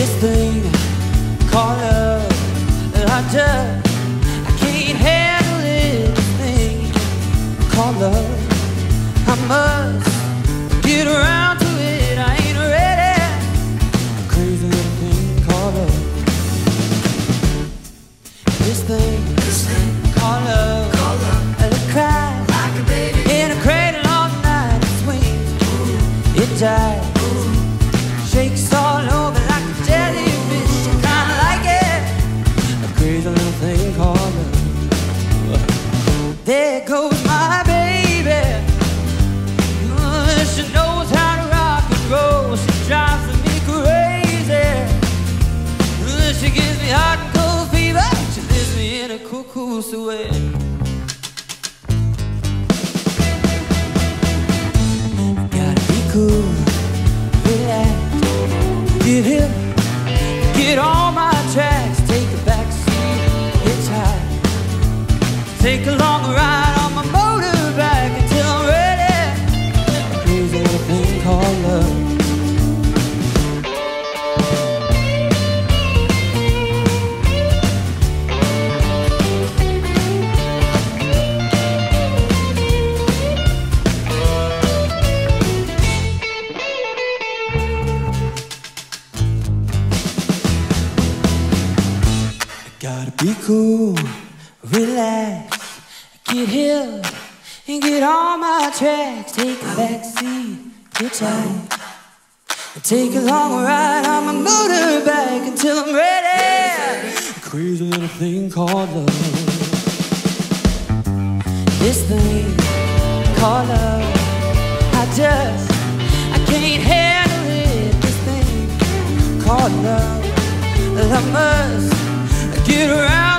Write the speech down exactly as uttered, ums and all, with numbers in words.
This thing called love, I just, I can't handle it. This thing called love, I must get around to it. I ain't ready. A crazy little thing called love. This thing, this thing called love, called love. And it cries like a baby in a cradle all night. It swings, ooh. It dies, ooh. Shakes all over like a jellyfish. I kinda like it. A crazy little thing called love. There goes my baby. Uh, she knows how to rock and roll. She drives me crazy. Uh, she gives me hot and cold fever. She lives me in a cuckoo sweat. Gotta be cool, relax, get hip, get on my tracks, take a back seat, hitchhike, take a long ride on my motorbike until I'm ready. A crazy little thing called love. Gotta be cool, relax, get hip, and get on my tracks. Take a back seat, hitchhike, and take a long ride on my motorbike until I'm ready. A crazy little thing called love. This thing called love, I just, I can't handle it. This thing called love, I must get around.